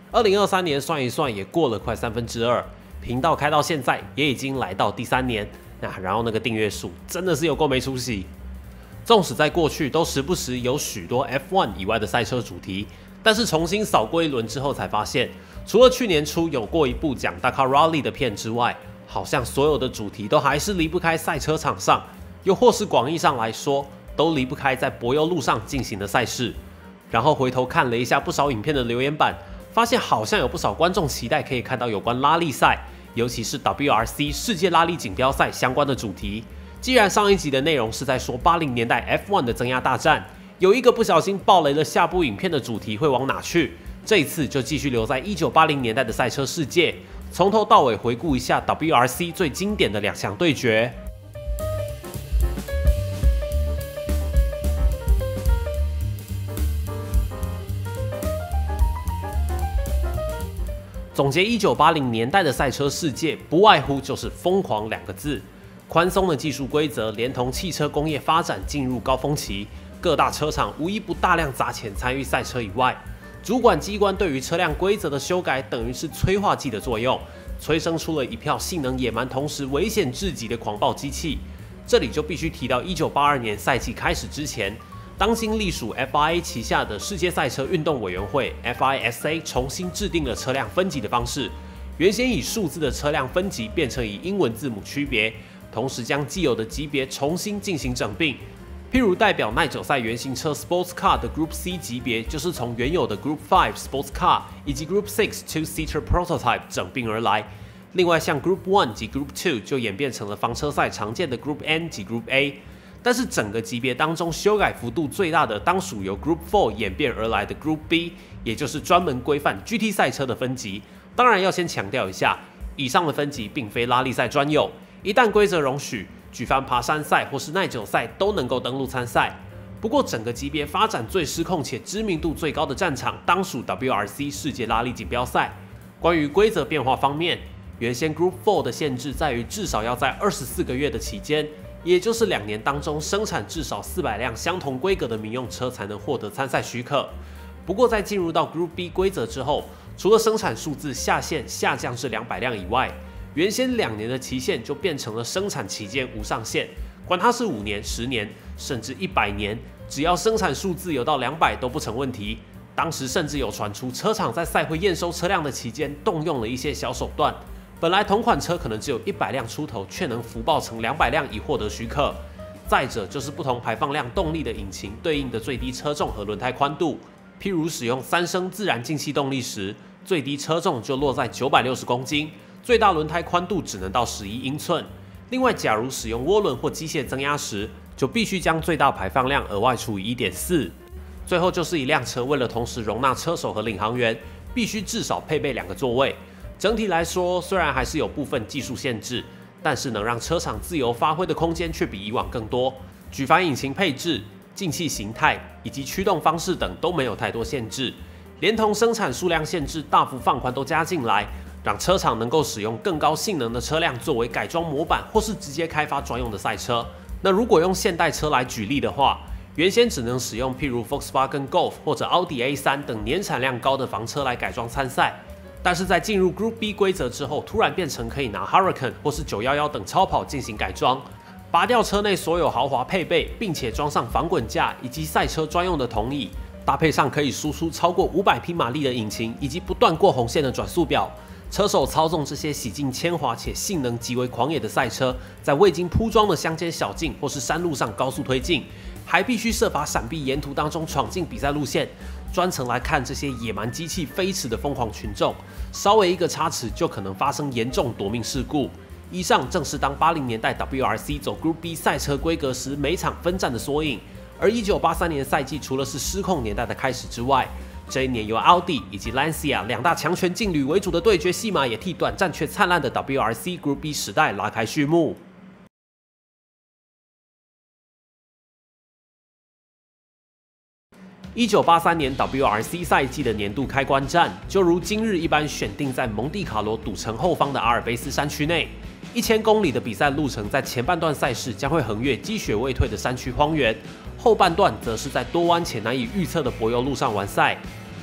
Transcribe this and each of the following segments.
2023年算一算也过了快2/3，频道开到现在也已经来到第3年，然后那个订阅数真的是有够没出息。纵使在过去都时不时有许多 F1 以外的赛车主题，但是重新扫过一轮之后才发现，除了去年初有过一部讲 Dakar Rally 的片之外，好像所有的主题都还是离不开赛车场上，又或是广义上来说，都离不开在柏油路上进行的赛事。然后回头看了一下不少影片的留言板，发现好像有不少观众期待可以看到有关拉力赛，尤其是 WRC 世界拉力锦标赛相关的主题。既然上一集的内容是在说80年代 F1 的增压大战，有一个不小心爆雷了下部影片的主题会往哪去，这一次就继续留在1980年代的赛车世界，从头到尾回顾一下 WRC 最经典的2强对决。总结1980年代的赛车世界，不外乎就是疯狂2个字。宽松的技术规则，连同汽车工业发展进入高峰期，各大车厂无一不大量砸钱参与赛车以外，主管机关对于车辆规则的修改，等于是催化剂的作用，催生出了一票性能野蛮同时危险至极的狂暴机器。这里就必须提到1982年赛季开始之前，当今隶属 FIA 旗下的世界赛车运动委员会 FISA 重新制定了车辆分级的方式，原先以数字的车辆分级变成以英文字母区别，同时将既有的级别重新进行整并。譬如代表耐久赛原型车 Sports Car 的 Group C 级别，就是从原有的 Group 5 Sports Car 以及 Group 6 Two-Seater Prototype 整并而来。另外像 Group 1及 Group 2就演变成了房车赛常见的 Group N 及 Group A。但是整个级别当中修改幅度最大的，当属由 Group 4演变而来的 Group B， 也就是专门规范 GT 赛车的分级。当然要先强调一下，以上的分级并非拉力赛专有，一旦规则容许，举凡爬山赛或是耐久赛都能够登陆参赛。不过整个级别发展最失控且知名度最高的战场，当属 WRC 世界拉力锦标赛。关于规则变化方面，原先 Group 4的限制在于至少要在24个月的期间，也就是2年当中生产至少400辆相同规格的民用车才能获得参赛许可。不过在进入到 Group B 规则之后，除了生产数字下限下降至200辆以外，原先2年的期限就变成了生产期间无上限，管它是5年、10年，甚至100年，只要生产数字有到200都不成问题。当时甚至有传出车厂在赛会验收车辆的期间动用了一些小手段，本来同款车可能只有100辆出头，却能福报成200辆以获得许可。再者就是不同排放量动力的引擎对应的最低车重和轮胎宽度，譬如使用3升自然进气动力时，最低车重就落在960公斤，最大轮胎宽度只能到11英寸。另外，假如使用涡轮或机械增压时，就必须将最大排放量额外除以 1.4。最后就是一辆车为了同时容纳车手和领航员，必须至少配备2个座位。整体来说，虽然还是有部分技术限制，但是能让车厂自由发挥的空间却比以往更多。举凡引擎配置、进气形态以及驱动方式等都没有太多限制，连同生产数量限制大幅放宽都加进来，让车厂能够使用更高性能的车辆作为改装模板，或是直接开发专用的赛车。那如果用现代车来举例的话，原先只能使用譬如 Volkswagen Golf 或者奥迪 A3 等年产量高的房车来改装参赛。但是在进入 Group B 规则之后，突然变成可以拿 Huracan 或是911等超跑进行改装，拔掉车内所有豪华配备，并且装上防滚架以及赛车专用的铜椅，搭配上可以输出超过500匹马力的引擎以及不断过红线的转速表，车手操纵这些洗尽铅华且性能极为狂野的赛车，在未经铺装的乡间小径或是山路上高速推进，还必须设法闪避沿途当中闯进比赛路线。专程来看这些野蛮机器飞驰的疯狂群众，稍微一个差池就可能发生严重夺命事故。以上正是当80年代 WRC 走 Group B 赛车规格时每场分站的缩影。而1983年赛季除了是失控年代的开始之外，这一年由奥迪以及 Lancia 2大强权劲旅为主的对决戏码，也替短暂却灿烂的 WRC Group B 时代拉开序幕。1983年 WRC 赛季的年度开关战，就如今日一般选定在蒙地卡罗赌城后方的阿尔卑斯山区内。1000公里的比赛路程，在前半段赛事将会横越积雪未退的山区荒原，后半段则是在多弯且难以预测的柏油路上完赛。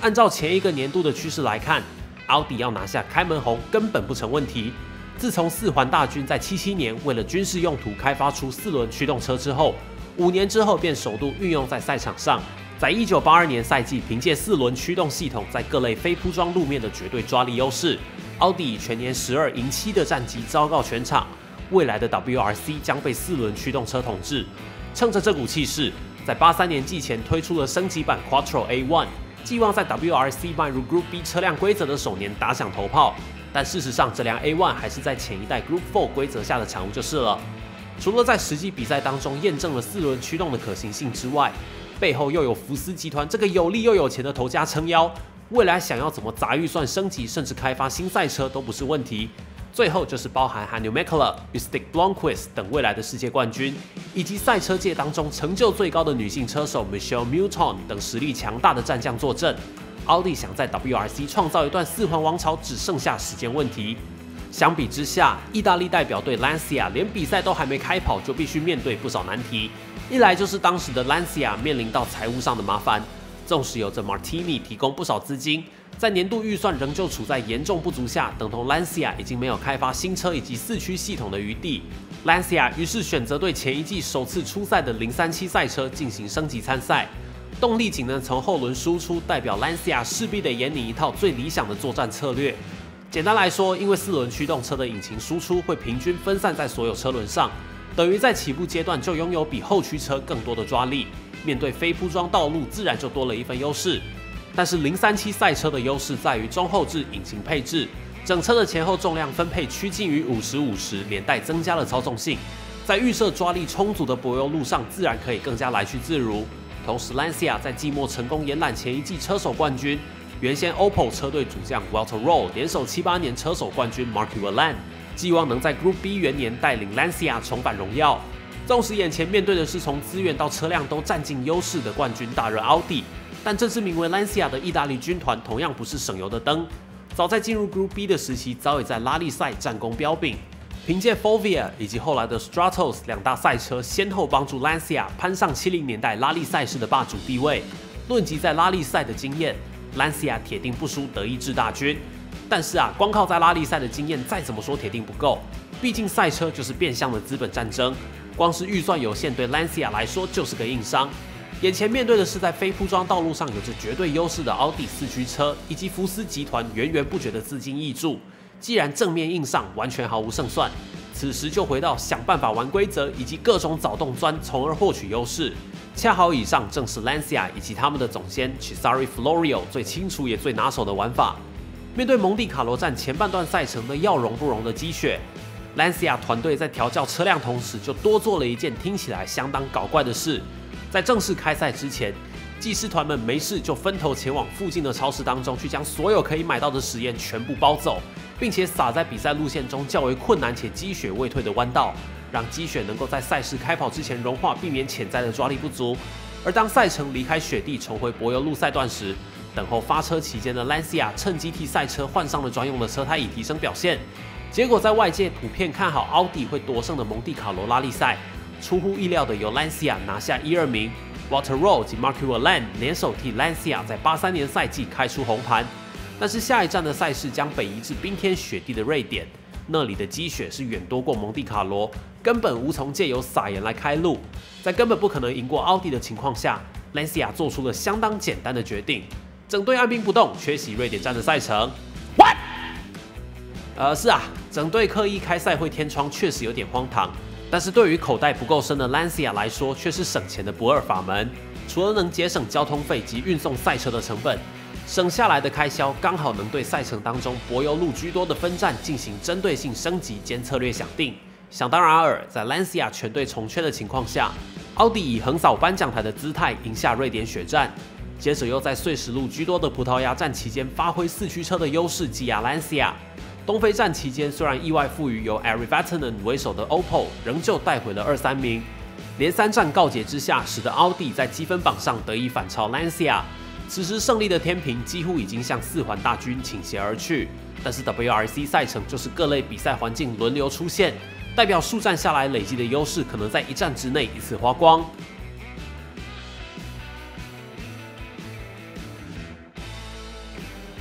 按照前一个年度的趋势来看，奥迪要拿下开门红根本不成问题。自从四环大军在77年为了军事用途开发出4轮驱动车之后，5年之后便首度运用在赛场上。在1982年赛季，凭借4轮驱动系统在各类非铺装路面的绝对抓力优势，奥迪以全年12赢7的战绩昭告全场。未来的 WRC 将被4轮驱动车统治。趁着这股气势，在83年季前推出了升级版 Quattro A1， 寄望在 WRC 迈入 Group B 车辆规则的首年打响头炮。但事实上，这辆 A1 还是在前一代 Group 4规则下的产物就是了。除了在实际比赛当中验证了4轮驱动的可行性之外，背后又有福斯集团这个有力又有钱的头家撑腰，未来想要怎么砸预算升级，甚至开发新赛车都不是问题。最后就是包含 Hannu Mäkelä、Ystik Blomqvist 等未来的世界冠军，以及赛车界当中成就最高的女性车手 Michelle Mouton 等实力强大的战将坐镇。奥迪想在 WRC 创造一段4环王朝，只剩下时间问题。相比之下，意大利代表队 Lancia 连比赛都还没开跑，就必须面对不少难题。一来就是当时的 Lancia 面临到财务上的麻烦，纵使有着 Martini 提供不少资金，在年度预算仍旧处在严重不足下，等同 Lancia 已经没有开发新车以及4驱系统的余地。Lancia 于是选择对前一季首次出赛的037赛车进行升级参赛。动力仅能从后轮输出，代表 Lancia 势必得研拟一套最理想的作战策略。简单来说，因为4轮驱动车的引擎输出会平均分散在所有车轮上，等于在起步阶段就拥有比后驱车更多的抓力，面对非铺装道路自然就多了一份优势。但是037赛车的优势在于中后置引擎配置，整车的前后重量分配趋近于50-50，连带增加了操纵性，在预设抓力充足的柏油路上自然可以更加来去自如。同时 Lancia 在季末成功延揽前一季车手冠军，原先 Opel 车队主将 Walter Roll 联手78年车手冠军 Marky Wayland， 寄望能在 Group B 元年带领 Lancia 重返荣耀。纵使眼前面对的是从资源到车辆都占尽优势的冠军大热奥迪，但这支名为 Lancia 的意大利军团同样不是省油的灯。早在进入 Group B 的时期，早已在拉力赛战功彪炳。凭借 Forvia 以及后来的 Stratos 2大赛车，先后帮助 Lancia 攀上70年代拉力赛事的霸主地位。论及在拉力赛的经验， Lancia 铁定不输德意志大军。但是光靠在拉力赛的经验再怎么说铁定不够，毕竟赛车就是变相的资本战争，光是预算有限，对 Lancia 来说就是个硬伤。眼前面对的是在非铺装道路上有着绝对优势的奥迪4驱车，以及福斯集团源源不绝的资金挹注。既然正面硬上完全毫无胜算，此时就回到想办法玩规则以及各种找洞钻，从而获取优势。恰好以上正是 Lancia 以及他们的总监 Cesare Florio 最清楚也最拿手的玩法。面对蒙地卡罗站前半段赛程的要融不融的积雪， Lancia 团队在调教车辆同时，就多做了一件听起来相当搞怪的事。在正式开赛之前，技师团们没事就分头前往附近的超市当中，去将所有可以买到的实验全部包走，并且撒在比赛路线中较为困难且积雪未退的弯道，让积雪能够在赛事开跑之前融化，避免潜在的抓力不足。而当赛程离开雪地，重回柏油路赛段时，等候发车期间的 Lancia 趁机替赛车换上了专用的车胎，以提升表现。结果在外界普遍看好奥迪会夺胜的蒙地卡罗拉力赛，出乎意料的由 Lancia 拿下1、2名。Walter Roll 及 Marky Wayland 联手替 Lancia 在83年赛季开出红盘。但是下一站的赛事将北移至冰天雪地的瑞典，那里的积雪是远多过蒙地卡罗，根本无从借由撒盐来开路。在根本不可能赢过奥迪的情况下， Lancia 做出了相当简单的决定，整队按兵不动，缺席瑞典站的赛程。What？是整队刻意开赛会天窗确实有点荒唐，但是对于口袋不够深的 Lancia 来说，却是省钱的不二法门。除了能节省交通费及运送赛车的成本，省下来的开销刚好能对赛程当中柏油路居多的分站进行针对性升级兼策略想定。想当然尔，在 Lancia 全队重缺的情况下，奥迪以横扫颁奖台的姿态赢下瑞典雪站，接着又在碎石路居多的葡萄牙站期间发挥4驱车的优势挤压 Lancia。东非站期间虽然意外赋予由 Ari Vatanen 为首的 Opel 仍旧带回了2、3名，连3站告捷之下，使得奥迪在积分榜上得以反超 Lancia。此时胜利的天平几乎已经向4环大军倾斜而去，但是 WRC 赛程就是各类比赛环境轮流出现，代表数站下来累积的优势可能在1站之内一次花光。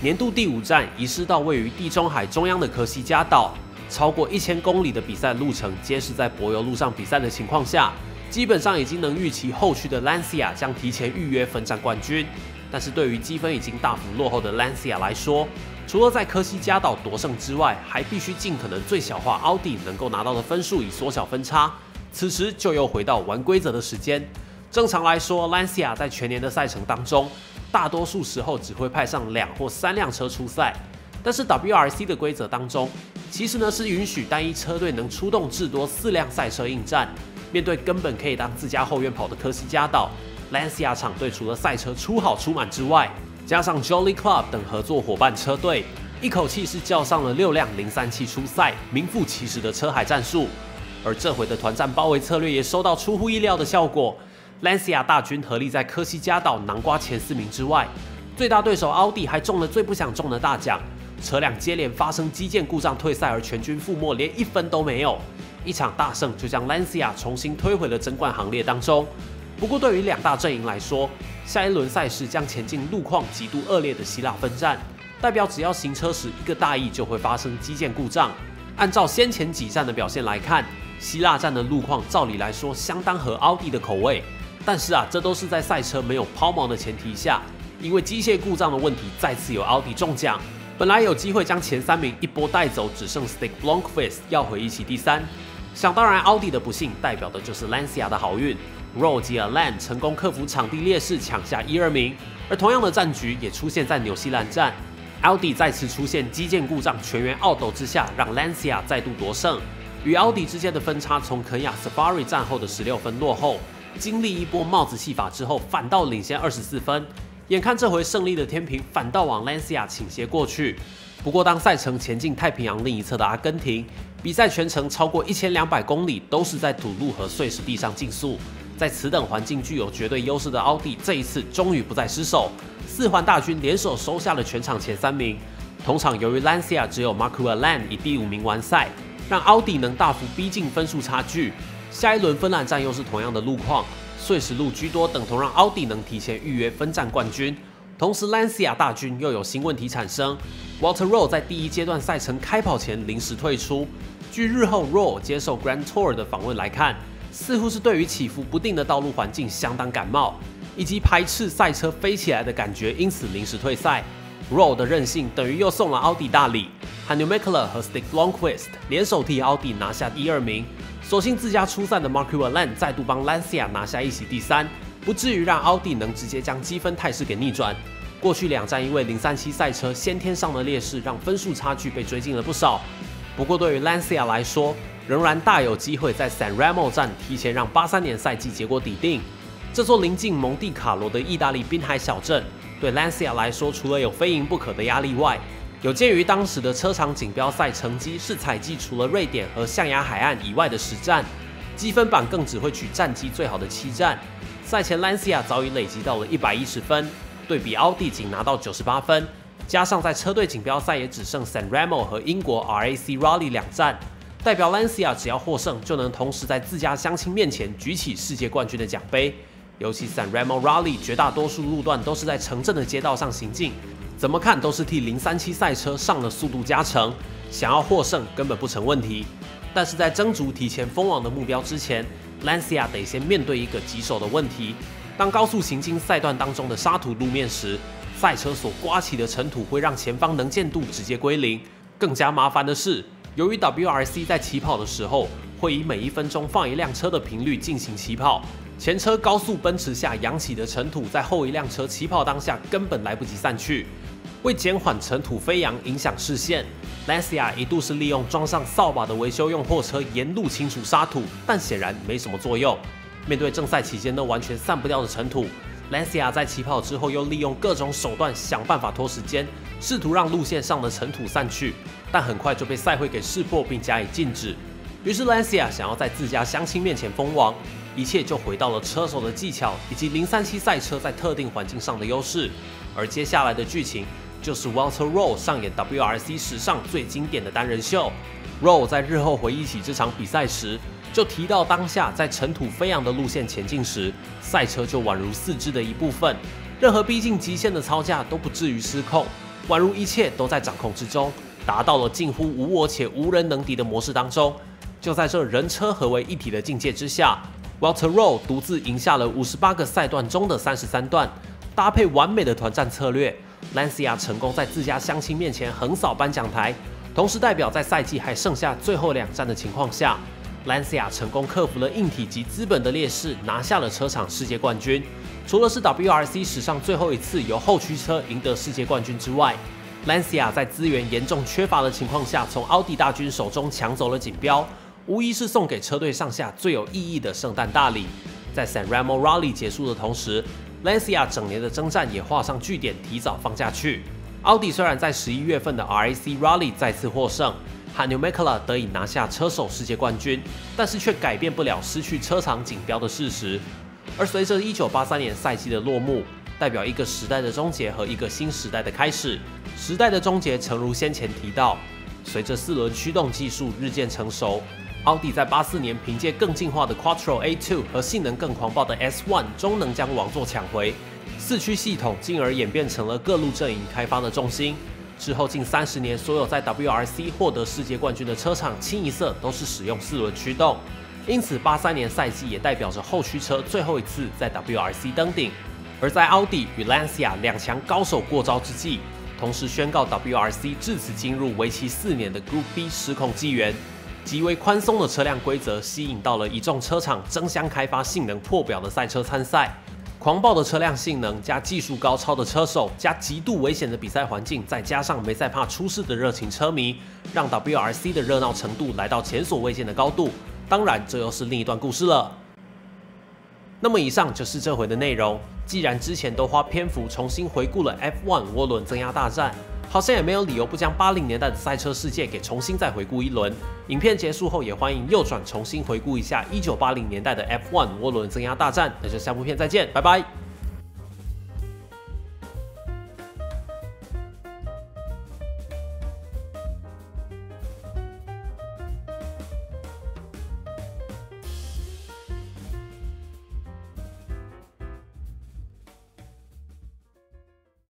年度第5站移师到位于地中海中央的科西嘉岛，超过1000公里的比赛路程皆是在柏油路上比赛的情况下，基本上已经能预期后续的 Lancia 将提前预约分站冠军。但是对于积分已经大幅落后的 Lancia 来说，除了在科西嘉岛夺胜之外，还必须尽可能最小化奥迪能够拿到的分数，以缩小分差。此时就又回到玩规则的时间。正常来说 ，Lancia 在全年的赛程当中，大多数时候只会派上2或3辆车出赛。但是 WRC 的规则当中，其实呢是允许单一车队能出动至多4辆赛车应战。面对根本可以当自家后院跑的科西嘉岛 ，Lancia 场队除了赛车出好出满之外，加上 Jolly Club 等合作伙伴车队，一口气是叫上了6辆037出赛，名副其实的车海战术。而这回的团战包围策略也收到出乎意料的效果。Lancia 大军合力在科西嘉岛囊瓜前4名之外，最大对手奥迪还中了最不想中的大奖，车辆接连发生机件故障退赛，而全军覆没，连1分都没有。一场大胜就将 Lancia 重新推回了争冠行列当中。不过对于2大阵营来说，下一轮赛事将前进路况极度恶劣的希腊分站，代表只要行车时一个大意就会发生机件故障。按照先前几站的表现来看，希腊站的路况照理来说相当合奥迪的口味。但是这都是在赛车没有抛锚的前提下，因为机械故障的问题，再次由奥迪中奖。本来有机会将前3名一波带走，只剩 Stig Blomqvist 要回一起第3。想当然，奥迪的不幸代表的就是 Lancia 的好运。Rowe 及 Aland 成功克服场地劣势，抢下1、2名。而同样的战局也出现在纽西兰站，奥迪再次出现机件故障，全员懊斗之下，让 Lancia 再度夺胜。与奥迪之间的分差从肯亚 Safari 战后的16分落后，经历一波帽子戏法之后，反倒领先24分。眼看这回胜利的天平反倒往 Lancia 倾斜过去。不过，当赛程前进太平洋另一侧的阿根廷，比赛全程超过1200公里都是在土路和碎石地上竞速。在此等环境具有绝对优势的奥迪，这一次终于不再失手，4环大军联手收下了全场前3名。同场由于 Lancia 只有 Marco Aland 以第5名完赛，让奥迪能大幅逼近分数差距。下一轮芬兰站又是同样的路况，碎石路居多，等同让奥迪能提前预约分站冠军。同时 ，Lancia 大军又有新问题产生。Walter Rowe 在第1阶段赛程开跑前临时退出。据日后 Rowe 接受 Grand Tour 的访问来看，似乎是对于起伏不定的道路环境相当感冒，以及排斥赛车飞起来的感觉，因此临时退赛。Rowe 的任性等于又送了奥迪大礼，和 Newmakler 和 Stig Blomqvist 联手替奥迪拿下1、2名。所幸自家出赛的 Marco Aland 再度帮 Lancia 拿下一席第3，不至于让奥迪能直接将积分态势给逆转。过去2站因为037赛车先天上的劣势，让分数差距被追进了不少。不过对于 Lancia 来说，仍然大有机会在 San Remo 站提前让83年赛季结果底定。这座临近蒙地卡罗的意大利滨海小镇，对 Lancia 来说，除了有非赢不可的压力外，有鉴于当时的车场锦标赛成绩是采集除了瑞典和象牙海岸以外的10站，积分榜更只会取战绩最好的7站。赛前 Lancia 早已累积到了110分，对比奥迪仅拿到98分，加上在车队锦标赛也只剩 San Remo 和英国 RAC Rally 2站，代表 Lancia 只要获胜就能同时在自家乡亲面前举起世界冠军的奖杯。尤其 San Remo Rally 绝大多数路段都是在城镇的街道上行进，怎么看都是替037赛车上了速度加成，想要获胜根本不成问题。但是在争逐提前封王的目标之前， Lancia 得先面对一个棘手的问题：当高速行经赛段当中的沙土路面时，赛车所刮起的尘土会让前方能见度直接归零。更加麻烦的是，由于 WRC 在起跑的时候会以每1分钟放1辆车的频率进行起跑，前车高速奔驰下扬起的尘土，在后一辆车起跑当下根本来不及散去。为减缓尘土飞扬影响视线， Lancia 一度是利用装上扫把的维修用货车沿路清除沙土，但显然没什么作用。面对正赛期间都完全散不掉的尘土， Lancia 在起跑之后又利用各种手段想办法拖时间，试图让路线上的尘土散去，但很快就被赛会给识破并加以禁止。于是 Lancia 想要在自家乡亲面前封王，一切就回到了车手的技巧以及037赛车在特定环境上的优势。而接下来的剧情就是 Walter Rowe 上演 WRC 史上最经典的单人秀。Rowe 在日后回忆起这场比赛时，就提到当下在尘土飞扬的路线前进时，赛车就宛如四肢的一部分，任何逼近极限的操驾都不至于失控。 宛如一切都在掌控之中，达到了近乎无我且无人能敌的模式当中。就在这人车合为一体的境界之下 ，Walter Rowe 独自赢下了58个赛段中的33段，搭配完美的团战策略 ，Lancia 成功在自家乡亲面前横扫颁奖台，同时代表在赛季还剩下最后2站的情况下。Lancia 成功克服了硬体及资本的劣势，拿下了车场世界冠军。除了是 WRC 史上最后一次由后驱车赢得世界冠军之外 ，Lancia 在资源严重缺乏的情况下，从奥迪大军手中抢走了锦标，无疑是送给车队上下最有意义的圣诞大礼。在 San Remo Rally 结束的同时 ，Lancia 整年的征战也画上句点，提早放假去。奥迪虽然在11月份的 RAC Rally 再次获胜。Hannu Mäkelä 得以拿下车手世界冠军，但是却改变不了失去车厂锦标的事实。而随着1983年赛季的落幕，代表一个时代的终结和一个新时代的开始。时代的终结，诚如先前提到，随着4轮驱动技术日渐成熟，奥迪在84年凭借更进化的 Quattro A2 和性能更狂暴的 S1 终能将王座抢回。4驱系统进而演变成了各路阵营开发的重心。之后近30年，所有在 WRC 获得世界冠军的车厂清一色都是使用4轮驱动，因此83年赛季也代表着后驱车最后一次在 WRC 登顶。而在奥迪与 Lancia 两强高手过招之际，同时宣告 WRC 至此进入为期4年的 Group B 失控纪元。极为宽松的车辆规则吸引到了一众车厂争相开发性能破表的赛车参赛。狂暴的车辆性能加技术高超的车手加极度危险的比赛环境，再加上没在怕出事的热情车迷，让 WRC 的热闹程度来到前所未见的高度。当然，这又是另一段故事了。那么以上就是这回的内容。既然之前都花篇幅重新回顾了 F1 涡轮增压大战，好像也没有理由不将80年代的赛车世界给重新再回顾一轮。影片结束后，也欢迎右转重新回顾一下1980年代的 F1 涡轮增压大战。那就下部片再见，拜拜。